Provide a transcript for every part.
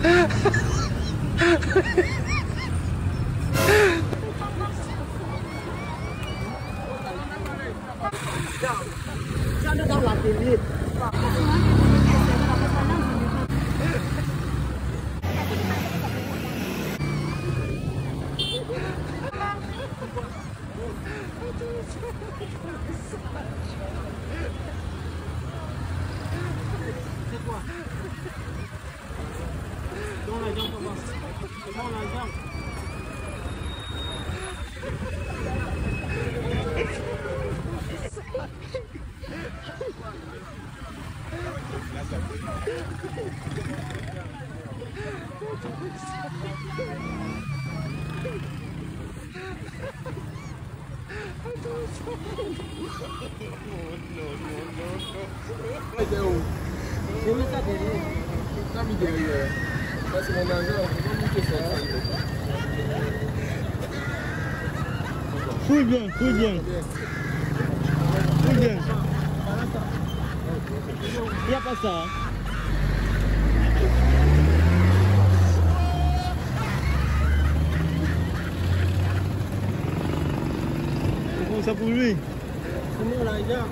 Jangan tahu lagi ni. Fouille bien, fouille bien. Fouille bien. Il n'y a pas ça. Hein. C'est bon ça pour lui. Comment là, déjà?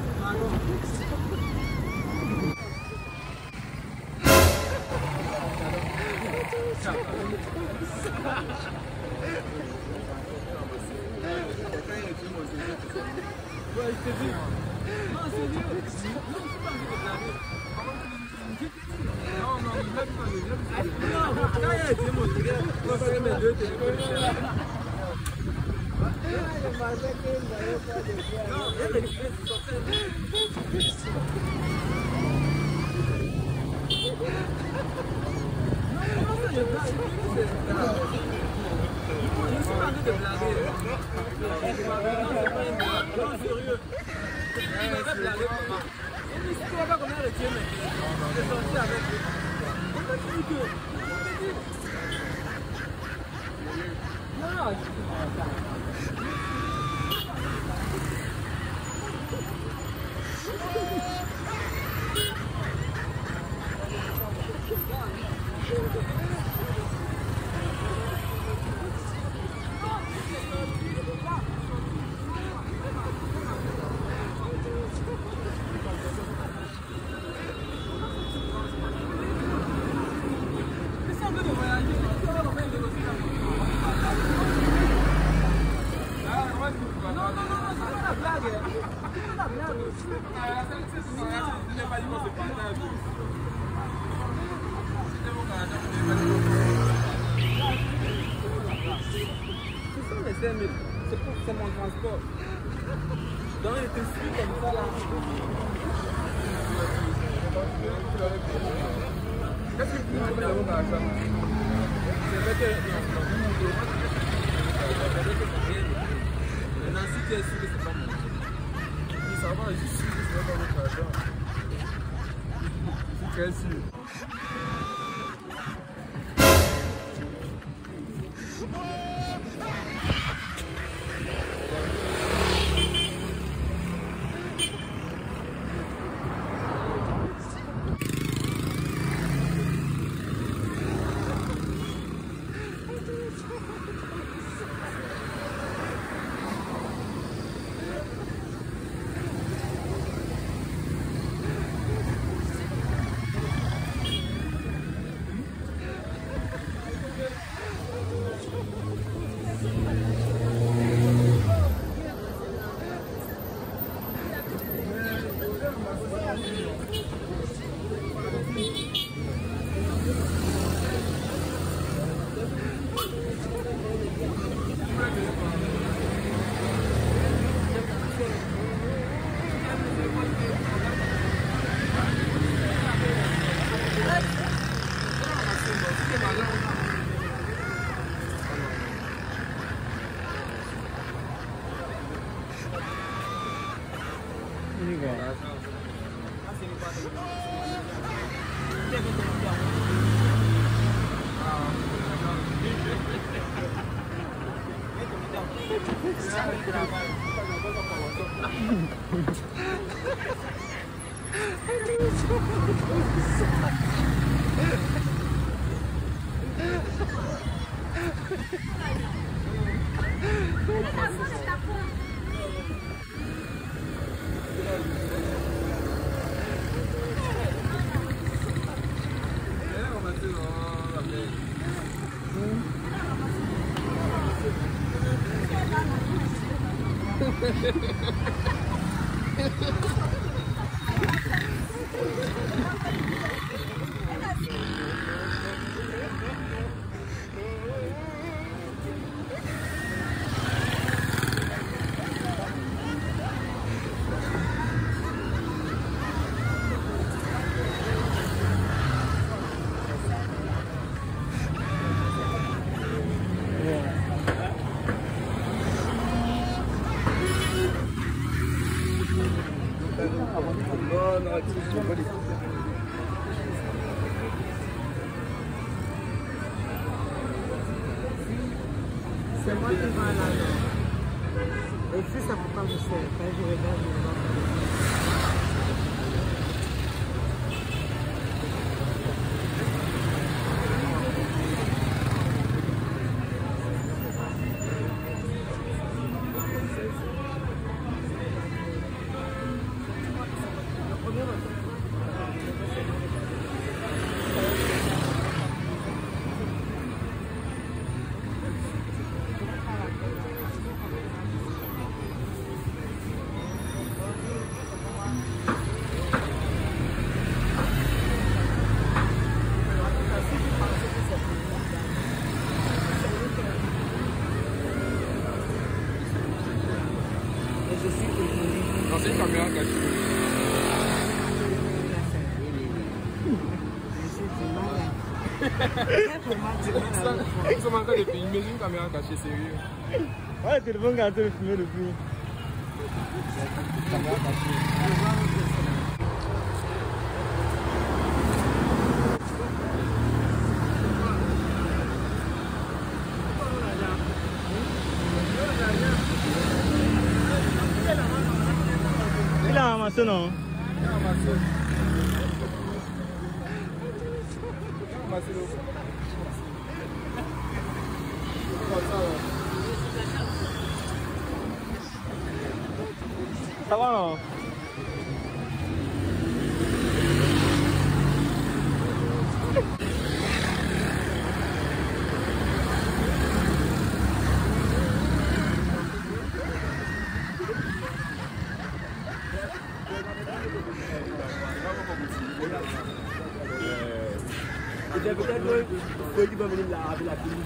C'est mon transport. Donc il était suivi comme ça là. Qu'est-ce que tu veux faire là? C'est vrai que non, si tu es sûr que c'est pas mon argent. Ça va, je suis sûr que c'est pas votre argent. Je suis très sûr. C'est moi qui vais là. Et puis ça peut pas me faire. Quand je regarde, je vois pas. C'est une caméra cachée. Nous sommes en train de filmer une caméra cachée, sérieux. Ouais, le téléphone qui a été filmé depuis. Caméra cachée. Il a ramassé, non? Il a ramassé. Ça va, non? Peut-être que tu vas venir là avec la clinique.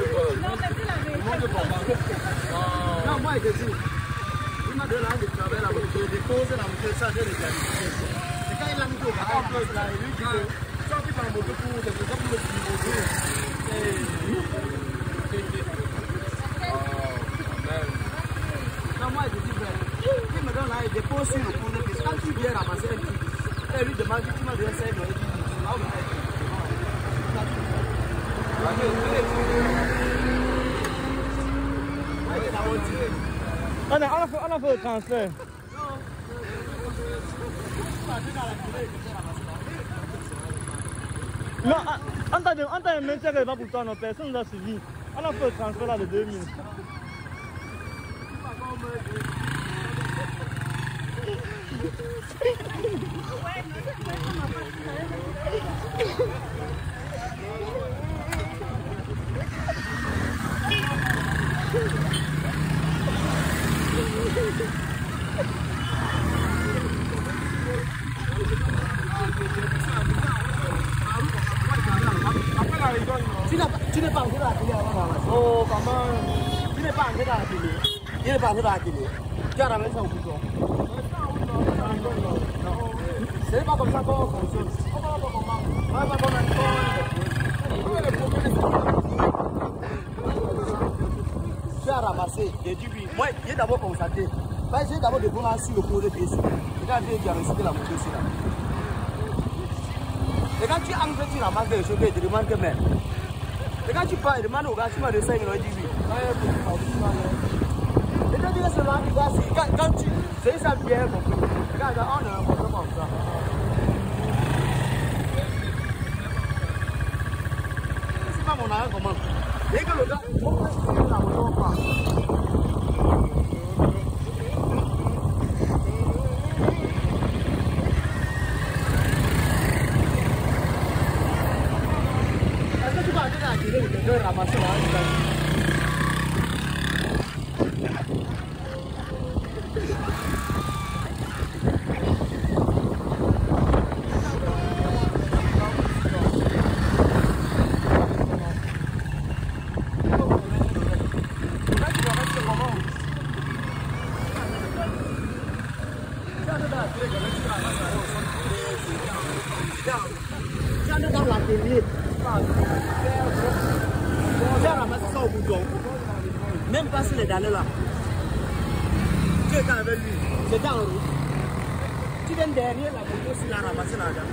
Non, moi, je dis, il m'a donné la de travail là. de changer de qualité. C'est quand il a mis au garage, là, il lui dit que ça fait un moto pour des gens pour le non, moi je dis, il me donne là, il dépose sur le pont de piste. Quand tu viens ramasser un petit, elle lui demande si tu m'as donné 5 euros, il dit, là où on a fait le transfert. Non, on t'a un maintien qui va pour toi, nos personnes nous a suivi. On a fait le transfert là de 2000. Tu n'es pas entré dans la télé avant là. Oh, comment? Tu n'es pas entré dans la télé. Il n'est pas entré dans la télé. Tu as ramené ça au bouton. Ce n'est pas comme ça qu'on fonctionne. Tu as ramassé. J'ai dit oui. Moi, j'ai d'abord constaté. J'ai d'abord découvert sur le cours de pièces. Regarde, il a reçu la moto ici là. Et quand tu entres, tu ramasses des choses, tu te demandes que même. Et quand tu parles, demande au gars, tu m'as de 5 euros, il dit oui. Et quand tu es seulement du gars, quand tu. C'est ça bien compris. Regarde, on a un problème comme ça. C'est pas mon argent comment. Dès que le gars, on peut se faire la moto, on part. Je vais ramasser là. Dans l'atelier. J'ai ramassé ça au bouton. Même pas sur les dalles là. Tu étais avec lui. C'était en route. Tu viens derrière la moto s'il a ramassé l'argent.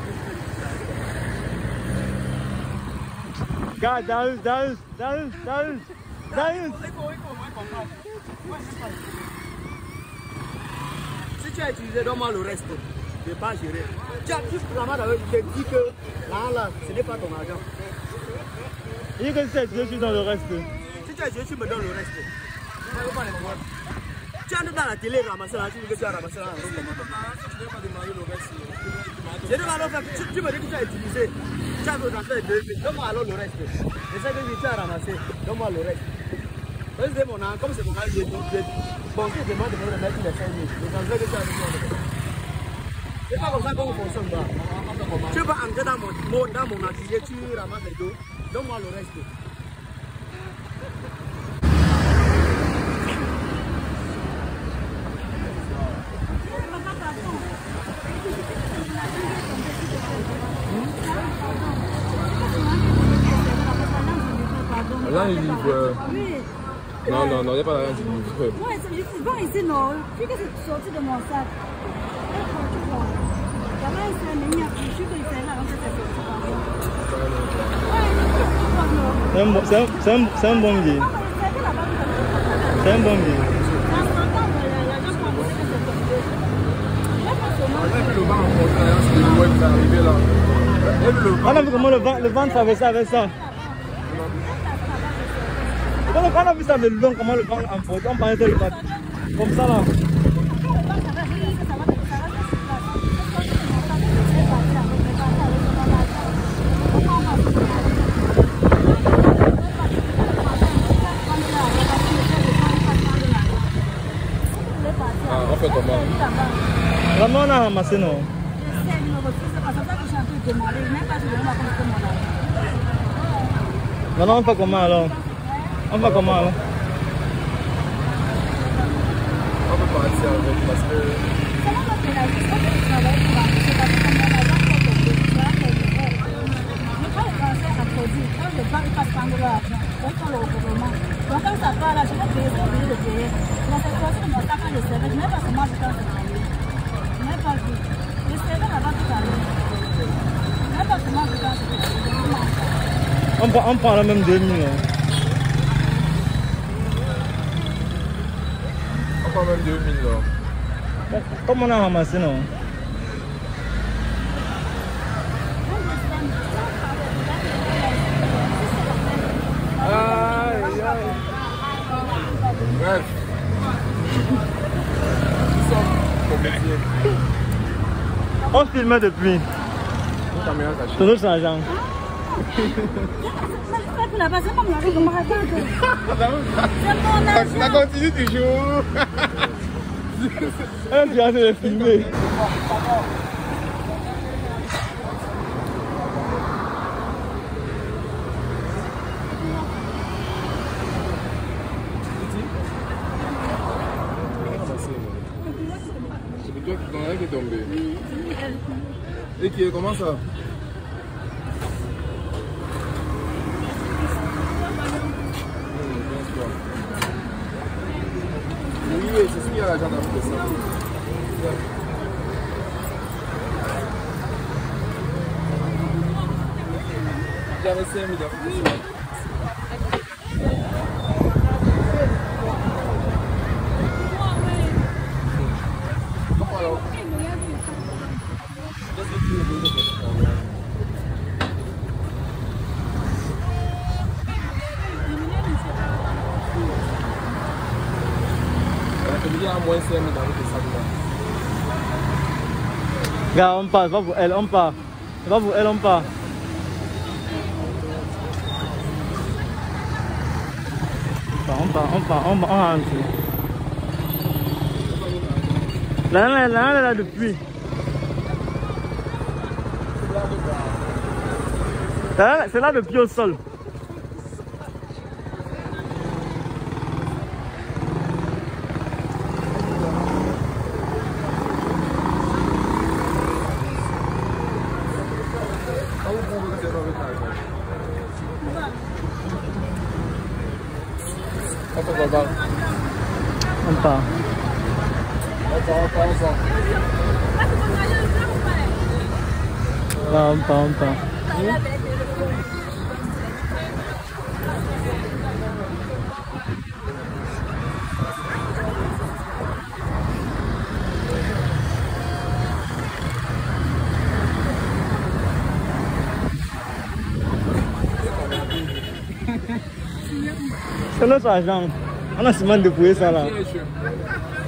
Gars, Darius. Si tu as utilisé, donne-moi le reste. Je ne vais pas gérer. Tu as juste dit que là, ce n'est pas ton argent. Il que c'est, je suis dans le reste. Si tu as joué, tu me donnes le reste. Tu entres dans la télé, ramasser là, tu dis que tu as ramassé là. Je ne vais pas faire. Tu me dis que tu as utilisé. Tu as transféré 2000. Donne-moi alors le reste. Je sais que tu as ramassé. Donne-moi le reste. C'est mon argent. Comme c'est mon argent, bon, je demande de me remettre les 5 000. Je transfère que tu as reçu. C'est pas comme ça qu'on fonctionne pas. Tu vas entrer dans mon atelier, tu ramasses les dos. Donne-moi le reste. Là, il livre. Non, il n'y a pas rien du livre. Moi, je vois ici, non. Puis que c'est sorti de mon sac. C'est un bon billet. C'est un bon billet. On a vu comment le vent traversait avec ça. On a vu ça de loin, comment le vent emporte. On parlait de le vent. Comme ça là. On fait comment? Vraiment, on a ramassé, non? Maintenant, on fait comment alors? On fait comment alors? On peut partir avec parce que. là, je sais que je travaille pour la c'est parce que mon agent fait le besoin de faire. Mais quand le transfert a produit, quand le banque passe prendre l'argent, on prend le gouvernement. Donc quand ça part là, je vais payer, c'est obligé de payer. Donc c'est pour ça que mon sac de service, je n'ai pas comment je pense travailler. Je n'ai pas vu. Je savais là-bas tout à l'heure. Je n'ai pas comment je pense travailler. On prend la même 2000. On prend même 2000 là. Comment on a ramassé non? Aïe, aïe. Bref. Nous sommes comédiens. On filmait depuis. Une caméra cachée. C'est notre agent. Ça continue toujours. Un piano de filmer. C'est pour toi qui est tombé. Et qui est comment ça? Oui, c'est ce qu'il y a l'argent dans tout ça. J'avais 5 000 euros. Regarde, on part, va pour elle, on part. Va pour elle, on part. On rentre. Là, elle est là depuis. C'est là depuis au sol. On part. Là, on part. C'est notre agent. On a seulement dépouillé ça là.